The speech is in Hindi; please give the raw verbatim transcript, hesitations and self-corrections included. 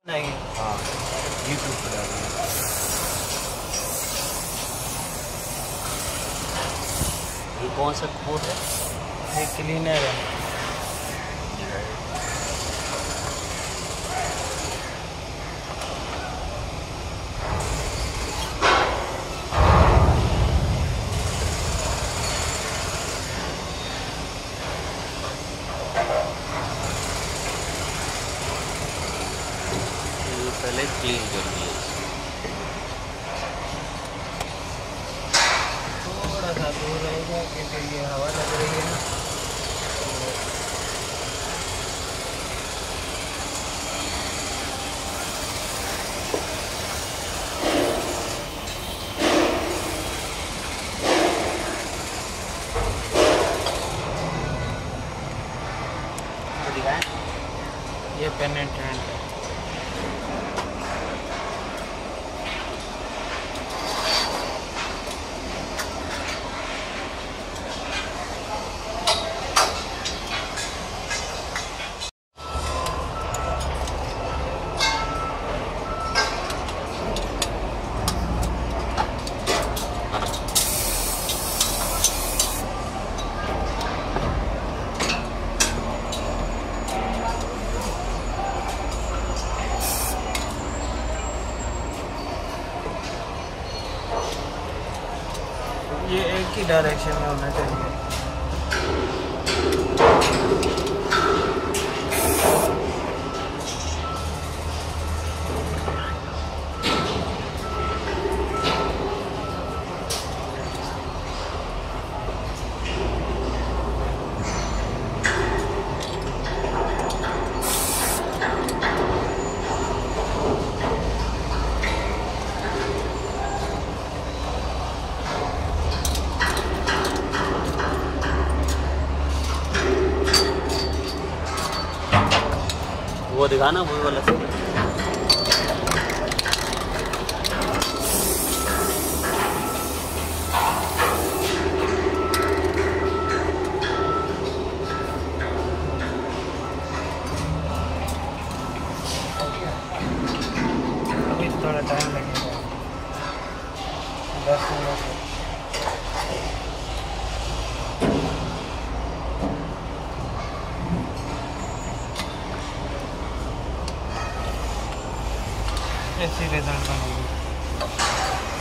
नहीं, हाँ यूट्यूब पर डाल दिया। ये कौन सा कोड है? ये क्लीनर है। पहले क्लीन कर दिया, थोड़ा सा दूर रहेगा क्योंकि ये हवा लग रही है ना। तो दिखाएं। ये पेनेंट है। ये एक ही डायरेक्शन में होना चाहिए। वो दिखाना वो वाला से। अभी थोड़ा टाइम लगेगा, दस मिनट। ऐसी रिजल्ट बनेगी।